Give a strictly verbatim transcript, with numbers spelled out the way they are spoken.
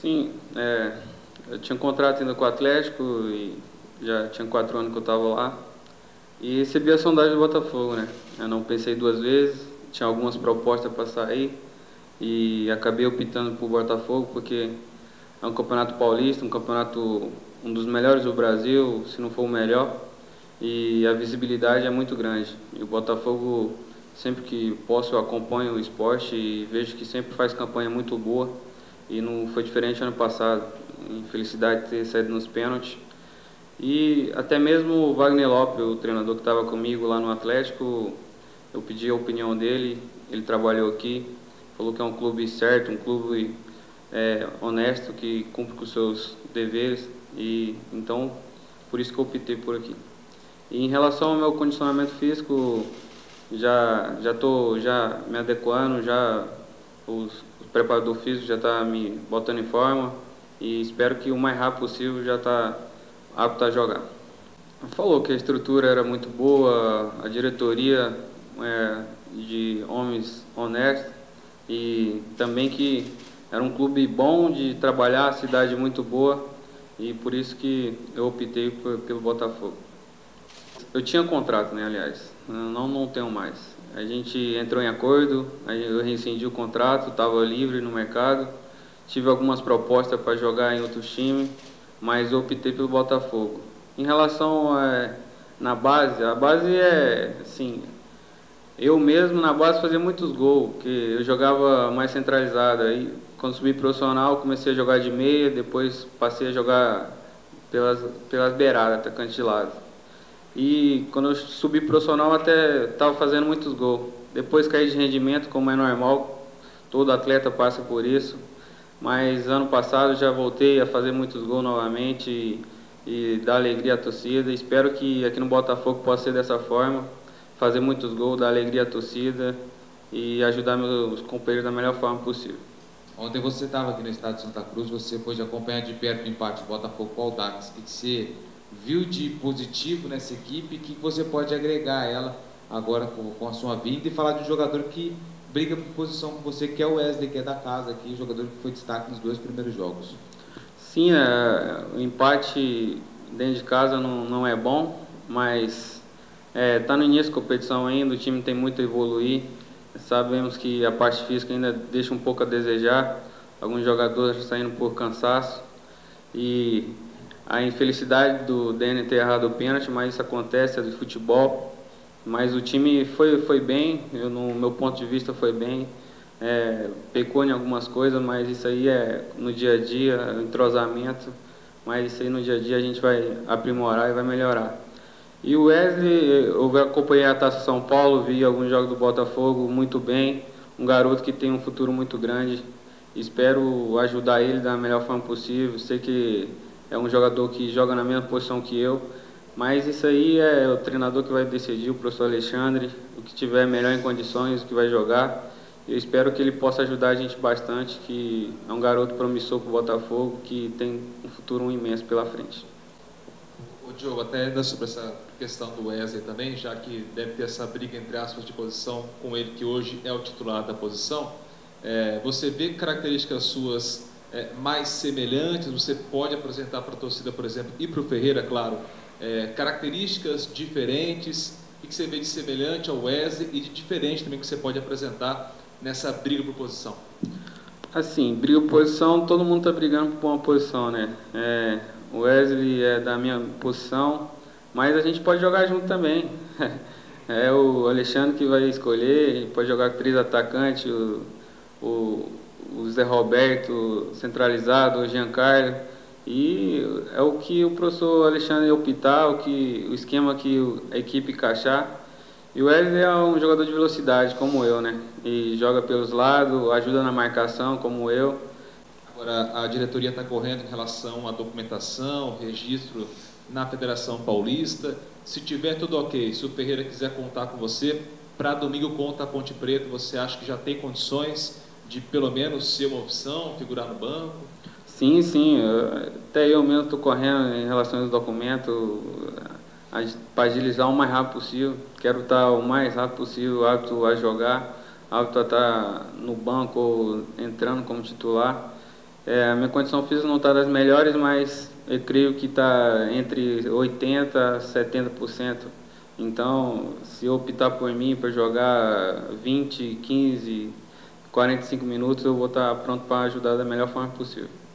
Sim, é, eu tinha um contrato ainda com o Atlético e já tinha quatro anos que eu estava lá. E recebi a sondagem do Botafogo, né? Eu não pensei duas vezes, tinha algumas propostas para sair e acabei optando por Botafogo porque é um campeonato paulista, um campeonato um dos melhores do Brasil, se não for o melhor, e a visibilidade é muito grande. E o Botafogo, sempre que posso, eu acompanho o esporte e vejo que sempre faz campanha muito boa. E não foi diferente ano passado. Infelicidade de ter saído nos pênaltis. E até mesmo o Wagner Lopes, o treinador que estava comigo lá no Atlético, eu pedi a opinião dele, ele trabalhou aqui, falou que é um clube certo, um clube é, honesto, que cumpre com os seus deveres, e então por isso que eu optei por aqui. E em relação ao meu condicionamento físico, já já estou já me adequando, já os, o preparador físico já está me botando em forma e espero que o mais rápido possível já está apto a jogar. Falou que a estrutura era muito boa, a diretoria é, de homens honestos e também que era um clube bom de trabalhar, a cidade muito boa e por isso que eu optei por, pelo Botafogo. Eu tinha contrato, né, aliás, não, não tenho mais. A gente entrou em acordo, eu rescindi o contrato, estava livre no mercado, tive algumas propostas para jogar em outros times, mas eu optei pelo Botafogo. Em relação é, na base, a base é, assim, eu mesmo na base fazia muitos gols, porque eu jogava mais centralizado. Aí, quando subi profissional, comecei a jogar de meia, depois passei a jogar pelas, pelas beiradas, atacante de lado. E quando eu subi profissional até estava fazendo muitos gols. Depois caí de rendimento, como é normal, todo atleta passa por isso. Mas ano passado já voltei a fazer muitos gols novamente e, e dar alegria à torcida. Espero que aqui no Botafogo possa ser dessa forma, fazer muitos gols, dar alegria à torcida e ajudar meus companheiros da melhor forma possível. Ontem você estava aqui no estado de Santa Cruz, você pôde acompanhar de perto o empate do Botafogo com o Audax. O que você viu de positivo nessa equipe, que você pode agregar a ela agora com, com a sua vinda e falar de um jogador que briga por posição com você, que é o Wesley, que é da casa aqui, jogador que foi destaque nos dois primeiros jogos. Sim, é, o empate dentro de casa não, não é bom, mas está é, tá no início da competição ainda, o time tem muito a evoluir. Sabemos que a parte física ainda deixa um pouco a desejar, alguns jogadores saindo por cansaço e a infelicidade do Dene ter errado o pênalti, mas isso acontece, é do futebol. Mas o time foi, foi bem, eu, no meu ponto de vista foi bem, é, pecou em algumas coisas, mas isso aí é no dia a dia, entrosamento, mas isso aí no dia a dia a gente vai aprimorar e vai melhorar. E o Wesley, eu acompanhei a Taça São Paulo, vi alguns jogos do Botafogo muito bem, um garoto que tem um futuro muito grande, espero ajudar ele da melhor forma possível, sei que é um jogador que joga na mesma posição que eu, mas isso aí é o treinador que vai decidir, o professor Alexandre, o que tiver melhor em condições, o que vai jogar. Eu espero que ele possa ajudar a gente bastante, que é um garoto promissor para o Botafogo, que tem um futuro imenso pela frente. Ô Diogo, até ainda sobre essa questão do Wesley também, já que deve ter essa briga entre aspas de posição com ele, que hoje é o titular da posição, é, você vê características suas é, mais semelhantes, você pode apresentar para a torcida, por exemplo, e para o Ferreira, claro, É, características diferentes, e que você vê de semelhante ao Wesley e de diferente também que você pode apresentar nessa briga por posição? Assim, briga por posição, todo mundo está brigando por uma posição, né? É, o Wesley é da minha posição, mas a gente pode jogar junto também. É o Alexandre que vai escolher, pode jogar com três atacantes, o, o, o Zé Roberto centralizado, o Giancarlo. E é o que o professor Alexandre optar, o, que, o esquema que a equipe encaixar. E o Wesley é um jogador de velocidade, como eu, né? E joga pelos lados, ajuda na marcação, como eu. Agora, a diretoria está correndo em relação à documentação, registro na Federação Paulista. Se tiver tudo ok, se o Ferreira quiser contar com você, para domingo contra a Ponte Preta, você acha que já tem condições de pelo menos ser uma opção, figurar no banco? Sim, sim, até eu mesmo estou correndo em relação aos documentos para agilizar o mais rápido possível. Quero estar o mais rápido possível apto a jogar, apto a estar no banco ou entrando como titular. É, a minha condição física não está das melhores, mas eu creio que está entre oitenta por cento a setenta por cento. Então, se eu optar por mim para jogar vinte, quinze, quarenta e cinco minutos, eu vou estar pronto para ajudar da melhor forma possível.